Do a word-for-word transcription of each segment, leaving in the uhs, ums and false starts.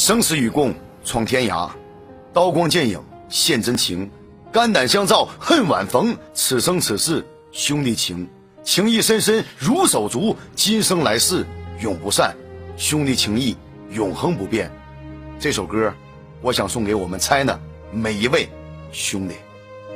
生死与共，闯天涯，刀光剑影现真情，肝胆相照恨晚逢，此生此世兄弟情，情谊深深如手足，今生来世永不散，兄弟情谊永恒不变。这首歌我想送给我们China每一位兄弟。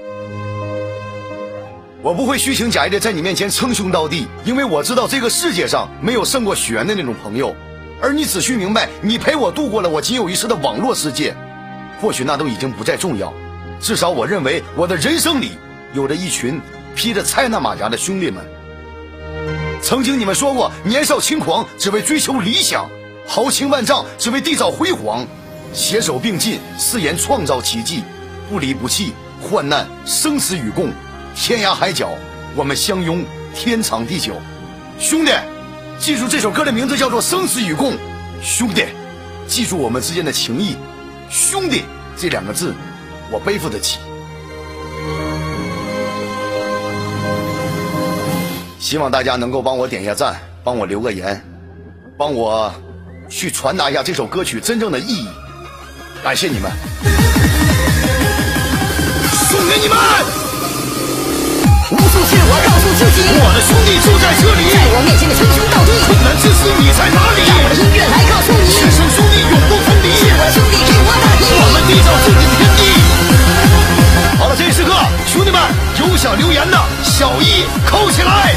我不会虚情假意的在你面前称兄道弟，因为我知道这个世界上没有胜过血缘的那种朋友。而你只需明白，你陪我度过了我仅有一世的网络世界，或许那都已经不再重要。至少我认为我的人生里有着一群披着China马甲的兄弟们。曾经你们说过，年少轻狂只为追求理想，豪情万丈只为缔造辉煌，携手并进，誓言创造奇迹，不离不弃，患难生死与共，天涯海角我们相拥，天长地久。兄弟，记住这首歌的名字叫做生死与共。兄弟，记住我们之间的情谊。兄弟这两个字我背负得起。希望大家能够帮我点一下赞，帮我留个言，帮我去传达一下这首歌曲真正的意义。感谢你们，送给你们。 无数次我告诉自己， 我的兄弟就在这里， 在我面前的称兄道弟， 困难之时你在哪里？ 让我的音乐来告诉你， 是生兄弟永不分离， 是我兄弟给我打气， 我们缔造自己的天地。好了，这一时刻，兄弟们有想留言的小一扣起来。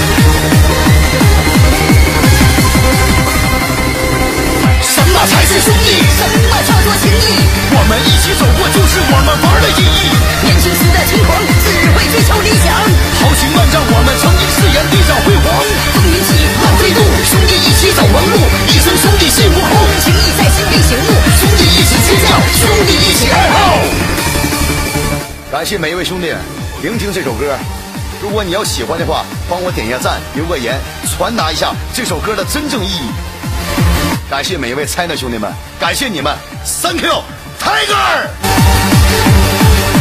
什么才是兄弟？ 什么叫做情谊？ 我们一起走过就是我们玩的意义。 年轻时的轻狂只会追求理想， 豪情万丈我们曾经誓言缔造辉煌。 风云起浪飞渡，兄弟一起走完路，一生兄弟心无空，情谊在心里醒悟，兄弟一起尖叫，兄弟一起爱好。 感谢每一位兄弟聆听这首歌。如果你要喜欢的话，帮我点一下赞，留个言，传达一下这首歌的真正意义。感谢每一位China兄弟们，感谢你们 ，Thank you，Tiger。